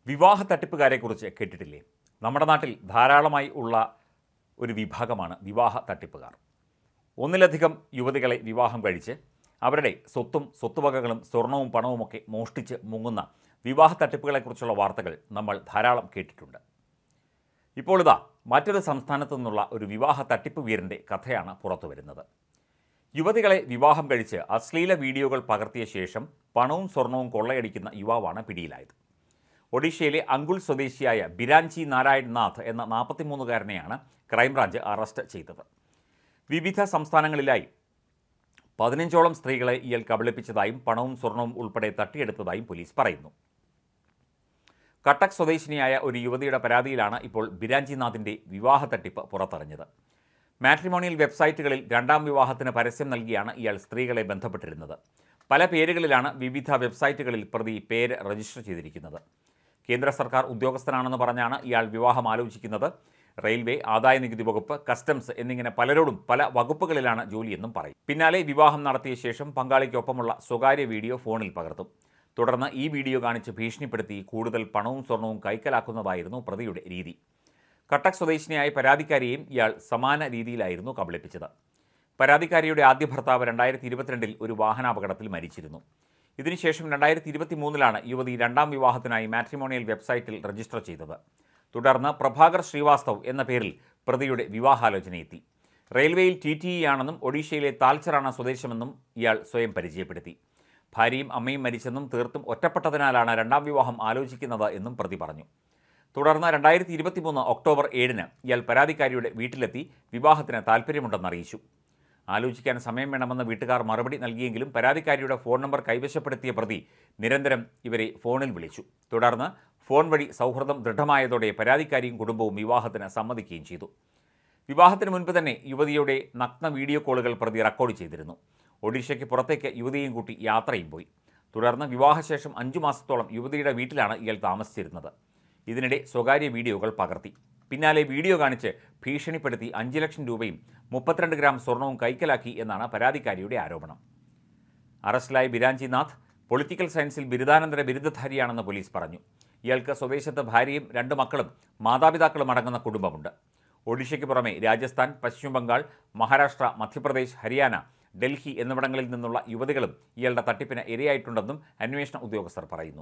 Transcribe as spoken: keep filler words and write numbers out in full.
വിവാഹ തട്ടിപ്പുകാരെക്കുറിച്ച് കേട്ടിട്ടില്ലേ? നമ്മുടെ നാട്ടിൽ ധാരാളമായി ഉള്ള ഒരു വിഭാഗമാണ് വിവാഹ തട്ടിപ്പുകാർ. ഒന്നിലധികം യുവതികളെ വിവാഹം കഴിച്ച് അവരുടെ സ്വത്തും സ്വത്തുവകകളും സ്വർണവും പണവുമൊക്കെ മോഷ്ടിച്ച് മുങ്ങുന്ന വിവാഹ തട്ടിപ്പുകളെക്കുറിച്ചുള്ള വാർത്തകൾ നമ്മൾ ധാരാളം കേട്ടിട്ടുണ്ട്. ഇപ്പോൾ ഇതാ മറ്റൊരു സംസ്ഥാനത്തു നിന്നുള്ള ഒരു വിവാഹ തട്ടിപ്പ് വീരൻ്റെ കഥയാണ് പുറത്തു വരുന്നത്. യുവതികളെ വിവാഹം കഴിച്ച് അശ്ലീല വീഡിയോകൾ പകർത്തിയ ശേഷം പണവും സ്വർണവും കൊള്ളയടിക്കുന്ന യുവാവാണ് പിടിയിലായത്. ഒഡീഷയിലെ അങ്കുൾ സ്വദേശിയായ ബിരാഞ്ചി നാരായൺ നാഥ് എന്ന നാൽപ്പത്തിമൂന്നുകാരനെയാണ് ക്രൈംബ്രാഞ്ച് അറസ്റ്റ് ചെയ്തത്. വിവിധ സംസ്ഥാനങ്ങളിലായി പതിനഞ്ചോളം സ്ത്രീകളെ ഇയാൾ കബളിപ്പിച്ചതായും പണവും സ്വർണവും ഉൾപ്പെടെ തട്ടിയെടുത്തതായും പോലീസ് പറയുന്നു. കട്ടക് സ്വദേശിനിയായ ഒരു യുവതിയുടെ പരാതിയിലാണ് ഇപ്പോൾ ബിരാഞ്ചിനാഥിൻ്റെ വിവാഹ തട്ടിപ്പ് പുറത്തറിഞ്ഞത്. മാട്രിമോണിയൽ വെബ്സൈറ്റുകളിൽ രണ്ടാം വിവാഹത്തിന് പരസ്യം നൽകിയാണ് ഇയാൾ സ്ത്രീകളെ ബന്ധപ്പെട്ടിരുന്നത്. പല പേരുകളിലാണ് വിവിധ വെബ്സൈറ്റുകളിൽ പ്രതി പേര് രജിസ്റ്റർ ചെയ്തിരിക്കുന്നത്. കേന്ദ്ര സർക്കാർ ഉദ്യോഗസ്ഥനാണെന്ന് പറഞ്ഞാണ് ഇയാൾ വിവാഹം ആലോചിക്കുന്നത്. റെയിൽവേ, ആദായ നികുതി വകുപ്പ്, കസ്റ്റംസ് എന്നിങ്ങനെ പലരോടും പല വകുപ്പുകളിലാണ് ജോലിയെന്നും പറയും. പിന്നാലെ വിവാഹം നടത്തിയ ശേഷം പങ്കാളിക്കൊപ്പമുള്ള സ്വകാര്യ വീഡിയോ ഫോണിൽ പകർത്തും. തുടർന്ന് ഈ വീഡിയോ കാണിച്ച് ഭീഷണിപ്പെടുത്തി കൂടുതൽ പണവും സ്വർണവും കൈക്കലാക്കുന്നതായിരുന്നു പ്രതിയുടെ രീതി. കട്ടക് സ്വദേശിനിയായ പരാതിക്കാരിയെയും ഇയാൾ സമാന രീതിയിലായിരുന്നു കബളിപ്പിച്ചത്. പരാതിക്കാരിയുടെ ആദ്യ ഭർത്താവ് രണ്ടായിരത്തി ഇരുപത്തിരണ്ടിൽ ഒരു വാഹനാപകടത്തിൽ മരിച്ചിരുന്നു. ഇതിനുശേഷം രണ്ടായിരത്തി ഇരുപത്തി മൂന്നിലാണ് യുവതി രണ്ടാം വിവാഹത്തിനായി മാട്രിമോണിയൽ വെബ്സൈറ്റിൽ രജിസ്റ്റർ ചെയ്തത്. തുടർന്ന് പ്രഭാകർ ശ്രീവാസ്തവ് എന്ന പേരിൽ പ്രതിയുടെ വിവാഹാലോചനയെത്തി. റെയിൽവേയിൽ ടി ടി ഇ ആണെന്നും ഒഡീഷയിലെ താൽച്ചറാണ് സ്വദേശമെന്നും ഇയാൾ സ്വയം പരിചയപ്പെടുത്തി. ഭാര്യയും അമ്മയും മരിച്ചെന്നും തീർത്തും ഒറ്റപ്പെട്ടതിനാലാണ് രണ്ടാം വിവാഹം ആലോചിക്കുന്നത് എന്നും പ്രതി പറഞ്ഞു. തുടർന്ന് രണ്ടായിരത്തി ഇരുപത്തി മൂന്ന് ഒക്ടോബർ ഏഴിന് ഇയാൾ പരാതിക്കാരിയുടെ വീട്ടിലെത്തി വിവാഹത്തിന് താൽപ്പര്യമുണ്ടെന്നറിയിച്ചു. ആലോചിക്കാൻ സമയം വേണമെന്ന് വീട്ടുകാർ മറുപടി നൽകിയെങ്കിലും പരാതിക്കാരിയുടെ ഫോൺ നമ്പർ കൈവശപ്പെടുത്തിയ പ്രതി നിരന്തരം ഇവരെ ഫോണിൽ വിളിച്ചു. തുടർന്ന് ഫോൺ വഴി സൗഹൃദം ദൃഢമായതോടെ പരാതിക്കാരിയും കുടുംബവും വിവാഹത്തിന് സമ്മതിക്കുകയും ചെയ്തു. വിവാഹത്തിന് മുൻപ് തന്നെ യുവതിയുടെ നഗ്ന വീഡിയോ കോളുകൾ പ്രതി റെക്കോർഡ് ചെയ്തിരുന്നു. ഒഡീഷയ്ക്ക് പുറത്തേക്ക് യുവതിയെയും കൂട്ടി യാത്രയും പോയി. തുടർന്ന് വിവാഹശേഷം അഞ്ചു മാസത്തോളം യുവതിയുടെ വീട്ടിലാണ് ഇയാൾ താമസിച്ചിരുന്നത്. ഇതിനിടെ സ്വകാര്യ വീഡിയോകൾ പകർത്തി. പിന്നാലെ വീഡിയോ കാണിച്ച് ഭീഷണിപ്പെടുത്തി അഞ്ച് ലക്ഷം രൂപയും മുപ്പത്തിരണ്ട് ഗ്രാം സ്വർണവും കൈക്കലാക്കി എന്നാണ് പരാതിക്കാരിയുടെ ആരോപണം. അറസ്റ്റിലായ ബിരാഞ്ചിനാഥ് പൊളിറ്റിക്കൽ സയൻസിൽ ബിരുദാനന്തര ബിരുദധാരിയാണെന്ന് പോലീസ് പറഞ്ഞു. ഇയാൾക്ക് സ്വദേശത്ത് ഭാര്യയും രണ്ട് മക്കളും മാതാപിതാക്കളും അടങ്ങുന്ന കുടുംബമുണ്ട്. ഒഡീഷയ്ക്ക് പുറമെ രാജസ്ഥാൻ, പശ്ചിമ ബംഗാൾ, മഹാരാഷ്ട്ര, മധ്യപ്രദേശ്, ഹരിയാന, ഡൽഹി എന്നിവിടങ്ങളിൽ നിന്നുള്ള യുവതികളും ഇയാളുടെ തട്ടിപ്പിന് ഇരയായിട്ടുണ്ടെന്നും അന്വേഷണ ഉദ്യോഗസ്ഥർ പറയുന്നു.